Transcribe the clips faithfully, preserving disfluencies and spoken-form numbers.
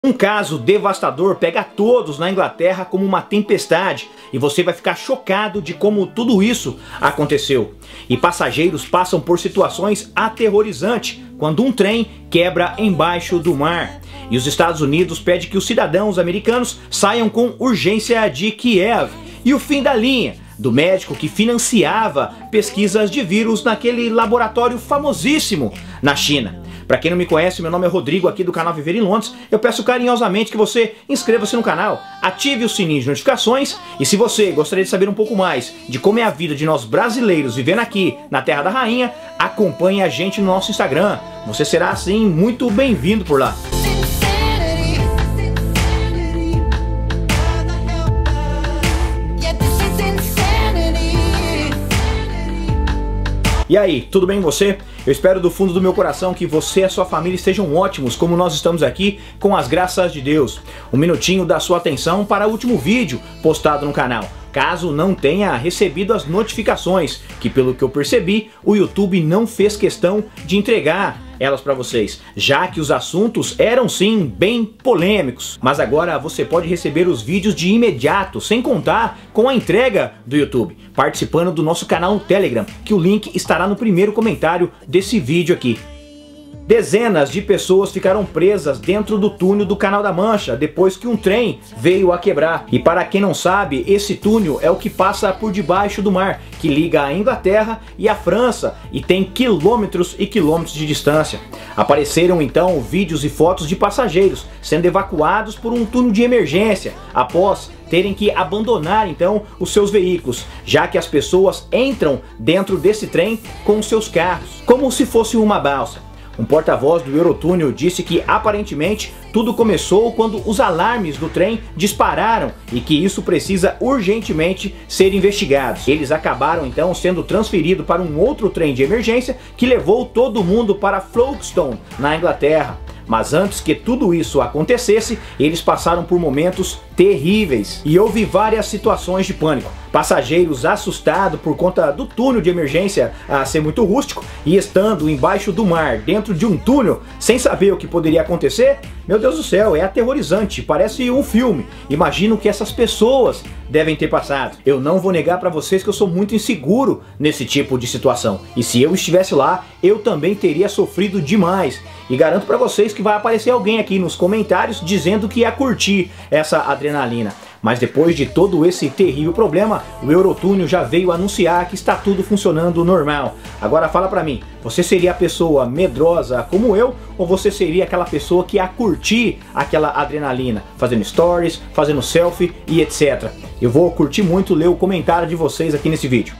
Um caso devastador pega todos na Inglaterra como uma tempestade e você vai ficar chocado de como tudo isso aconteceu. E passageiros passam por situações aterrorizantes quando um trem quebra embaixo do mar. E os Estados Unidos pedem que os cidadãos americanos saiam com urgência de Kiev. E o fim da linha do médico que financiava pesquisas de vírus naquele laboratório famosíssimo na China. Para quem não me conhece, meu nome é Rodrigo, aqui do canal Viver em Londres. Eu peço carinhosamente que você inscreva-se no canal, ative o sininho de notificações e se você gostaria de saber um pouco mais de como é a vida de nós brasileiros vivendo aqui na Terra da Rainha, acompanhe a gente no nosso Instagram. Você será, assim, muito bem-vindo por lá. E aí, tudo bem com você? Eu espero do fundo do meu coração que você e a sua família estejam ótimos, como nós estamos aqui, com as graças de Deus. Um minutinho da sua atenção para o último vídeo postado no canal. Caso não tenha recebido as notificações, que pelo que eu percebi, o YouTube não fez questão de entregar elas para vocês, já que os assuntos eram sim bem polêmicos. Mas agora você pode receber os vídeos de imediato, sem contar com a entrega do YouTube, participando do nosso canal no Telegram, que o link estará no primeiro comentário desse vídeo aqui. Dezenas de pessoas ficaram presas dentro do túnel do Canal da Mancha depois que um trem veio a quebrar. E para quem não sabe, esse túnel é o que passa por debaixo do mar, que liga a Inglaterra e a França e tem quilômetros e quilômetros de distância. Apareceram então vídeos e fotos de passageiros sendo evacuados por um túnel de emergência após terem que abandonar então os seus veículos, já que as pessoas entram dentro desse trem com os seus carros, como se fosse uma balsa. Um porta-voz do Eurotúnel disse que aparentemente tudo começou quando os alarmes do trem dispararam e que isso precisa urgentemente ser investigado. Eles acabaram então sendo transferidos para um outro trem de emergência que levou todo mundo para Folkestone, na Inglaterra. Mas antes que tudo isso acontecesse, eles passaram por momentos terríveis e houve várias situações de pânico. Passageiros assustados por conta do túnel de emergência a ser muito rústico e estando embaixo do mar, dentro de um túnel, sem saber o que poderia acontecer. Meu Deus do céu, é aterrorizante, parece um filme. Imagino que essas pessoas devem ter passado. Eu não vou negar para vocês que eu sou muito inseguro nesse tipo de situação. E se eu estivesse lá, eu também teria sofrido demais. E garanto para vocês que vai aparecer alguém aqui nos comentários dizendo que ia curtir essa adrenalina. Mas depois de todo esse terrível problema, o Eurotúnel já veio anunciar que está tudo funcionando normal. Agora fala pra mim, você seria a pessoa medrosa como eu, ou você seria aquela pessoa que ia curtir aquela adrenalina, fazendo stories, fazendo selfie e etcétera. Eu vou curtir muito ler o comentário de vocês aqui nesse vídeo.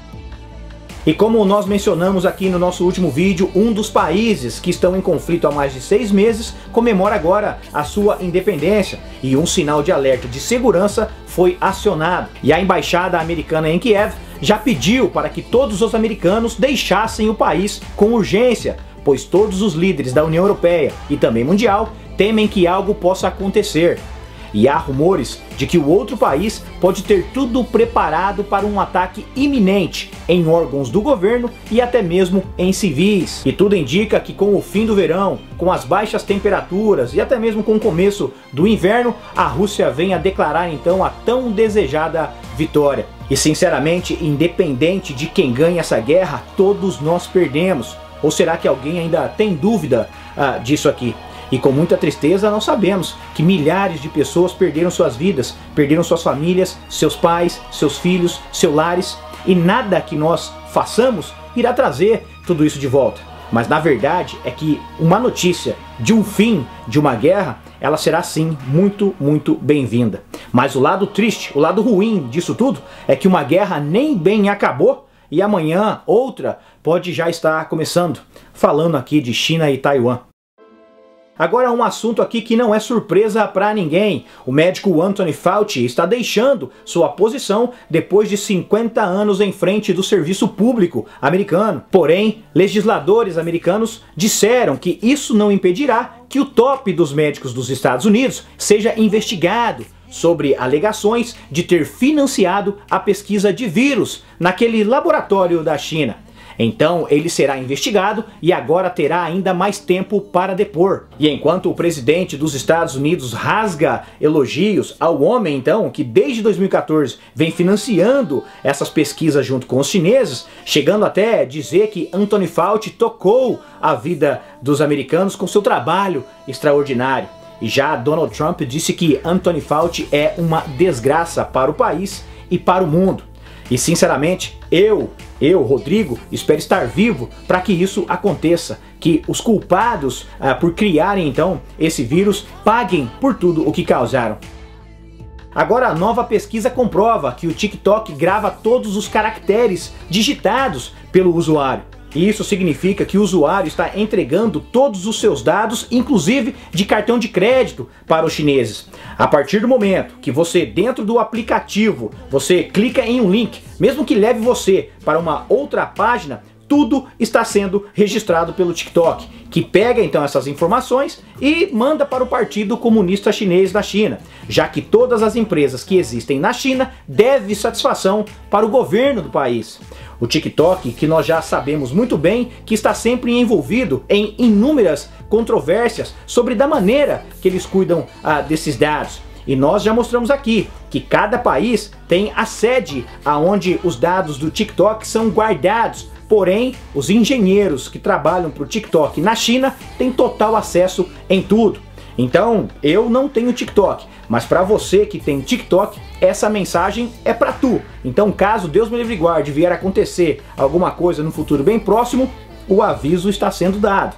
E como nós mencionamos aqui no nosso último vídeo, um dos países que estão em conflito há mais de seis meses comemora agora a sua independência e um sinal de alerta de segurança foi acionado. E a embaixada americana em Kiev já pediu para que todos os americanos deixassem o país com urgência, pois todos os líderes da União Europeia e também mundial temem que algo possa acontecer. E há rumores de que o outro país pode ter tudo preparado para um ataque iminente em órgãos do governo e até mesmo em civis. E tudo indica que com o fim do verão, com as baixas temperaturas e até mesmo com o começo do inverno, a Rússia vem a declarar então a tão desejada vitória. E sinceramente, independente de quem ganha essa guerra, todos nós perdemos. Ou será que alguém ainda tem dúvida ah, disso aqui? E com muita tristeza nós sabemos que milhares de pessoas perderam suas vidas, perderam suas famílias, seus pais, seus filhos, seus lares, e nada que nós façamos irá trazer tudo isso de volta. Mas na verdade é que uma notícia de um fim de uma guerra, ela será sim muito, muito bem-vinda. Mas o lado triste, o lado ruim disso tudo, é que uma guerra nem bem acabou e amanhã outra pode já estar começando. Falando aqui de China e Taiwan. Agora um assunto aqui que não é surpresa para ninguém. O médico Anthony Fauci está deixando sua posição depois de cinquenta anos em frente do serviço público americano. Porém, legisladores americanos disseram que isso não impedirá que o top dos médicos dos Estados Unidos seja investigado sobre alegações de ter financiado a pesquisa de vírus naquele laboratório da China. Então ele será investigado e agora terá ainda mais tempo para depor. E enquanto o presidente dos Estados Unidos rasga elogios ao homem, então, que desde dois mil e quatorze vem financiando essas pesquisas junto com os chineses, chegando até dizer que Anthony Fauci tocou a vida dos americanos com seu trabalho extraordinário. E já Donald Trump disse que Anthony Fauci é uma desgraça para o país e para o mundo. E sinceramente, eu, eu, Rodrigo, espero estar vivo para que isso aconteça, que os culpados ah, por criarem então esse vírus paguem por tudo o que causaram. Agora a nova pesquisa comprova que o TikTok grava todos os caracteres digitados pelo usuário. E isso significa que o usuário está entregando todos os seus dados, inclusive de cartão de crédito, para os chineses. A partir do momento que você, dentro do aplicativo, você clica em um link, mesmo que leve você para uma outra página, tudo está sendo registrado pelo TikTok, que pega então essas informações e manda para o Partido Comunista Chinês da China, já que todas as empresas que existem na China devem satisfação para o governo do país. O TikTok, que nós já sabemos muito bem que está sempre envolvido em inúmeras controvérsias sobre da maneira que eles cuidam ah, desses dados. E nós já mostramos aqui que cada país tem a sede aonde os dados do TikTok são guardados. Porém, os engenheiros que trabalham para o TikTok na China têm total acesso em tudo. Então, eu não tenho TikTok, mas para você que tem TikTok, essa mensagem é para tu. Então, caso Deus me livre e guarde vier a acontecer alguma coisa no futuro bem próximo, o aviso está sendo dado.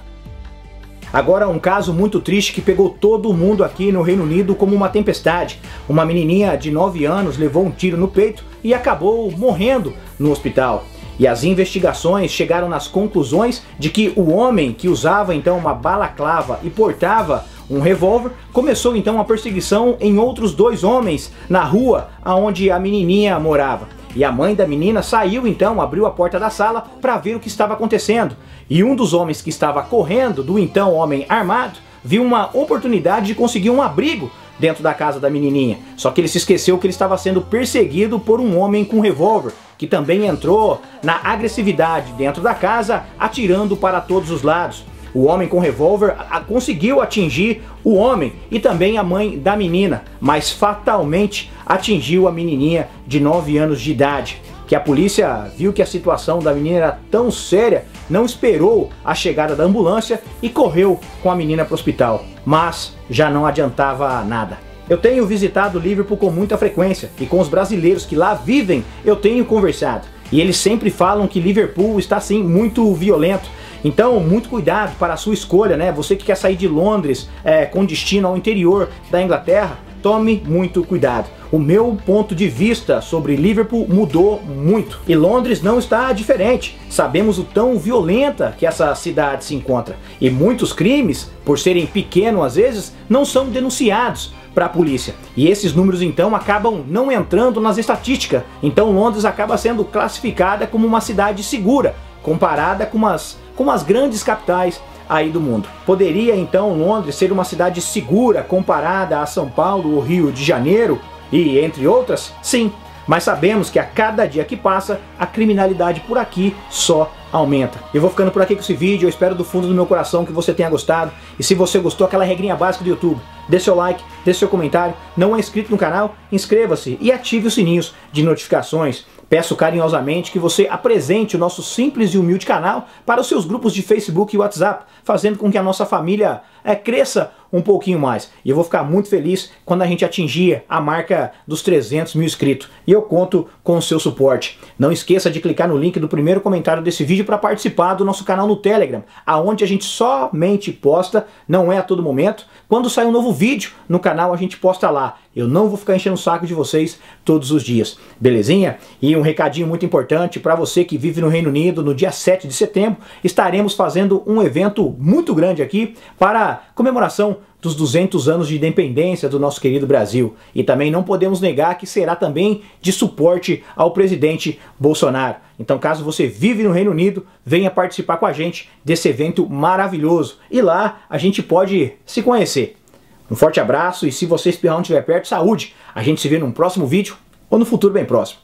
Agora, um caso muito triste que pegou todo mundo aqui no Reino Unido como uma tempestade. Uma menininha de nove anos levou um tiro no peito e acabou morrendo no hospital. E as investigações chegaram nas conclusões de que o homem que usava então uma balaclava e portava um revólver começou então a perseguição em outros dois homens na rua onde a menininha morava. E a mãe da menina saiu então, abriu a porta da sala para ver o que estava acontecendo. E um dos homens que estava correndo do então homem armado viu uma oportunidade de conseguir um abrigo dentro da casa da menininha. Só que ele se esqueceu que ele estava sendo perseguido por um homem com revólver, que também entrou na agressividade dentro da casa, atirando para todos os lados. O homem com revólver conseguiu atingir o homem e também a mãe da menina, mas fatalmente atingiu a menininha de nove anos de idade. Que a polícia viu que a situação da menina era tão séria, não esperou a chegada da ambulância e correu com a menina para o hospital. Mas já não adiantava nada. Eu tenho visitado Liverpool com muita frequência e com os brasileiros que lá vivem eu tenho conversado. E eles sempre falam que Liverpool está sim muito violento. Então, muito cuidado para a sua escolha, né? Você que quer sair de Londres é, com destino ao interior da Inglaterra, tome muito cuidado. O meu ponto de vista sobre Liverpool mudou muito. E Londres não está diferente. Sabemos o tão violenta que essa cidade se encontra. E muitos crimes, por serem pequenos às vezes, não são denunciados para a polícia. E esses números então acabam não entrando nas estatísticas. Então Londres acaba sendo classificada como uma cidade segura, comparada com as, com as grandes capitais aí do mundo. Poderia então Londres ser uma cidade segura comparada a São Paulo ou Rio de Janeiro e entre outras? Sim, mas sabemos que a cada dia que passa a criminalidade por aqui só aumenta. Eu vou ficando por aqui com esse vídeo, eu espero do fundo do meu coração que você tenha gostado. E se você gostou, aquela regrinha básica do YouTube, dê seu like, dê seu comentário, não é inscrito no canal, inscreva-se e ative os sininhos de notificações. Peço carinhosamente que você apresente o nosso simples e humilde canal para os seus grupos de Facebook e WhatsApp, fazendo com que a nossa família é, cresça um pouquinho mais. E eu vou ficar muito feliz quando a gente atingir a marca dos trezentos mil inscritos. E eu conto com o seu suporte. Não esqueça de clicar no link do primeiro comentário desse vídeo para participar do nosso canal no Telegram, aonde a gente somente posta, não é a todo momento. Quando sai um novo vídeo no canal, a gente posta lá. Eu não vou ficar enchendo o saco de vocês todos os dias, belezinha? E um recadinho muito importante para você que vive no Reino Unido, no dia sete de setembro, estaremos fazendo um evento muito grande aqui para comemoração dos duzentos anos de independência do nosso querido Brasil. E também não podemos negar que será também de suporte ao presidente Bolsonaro. Então, caso você vive no Reino Unido, venha participar com a gente desse evento maravilhoso. E lá a gente pode se conhecer. Um forte abraço e se você espirrar não estiver perto, saúde! A gente se vê num próximo vídeo ou no futuro bem próximo.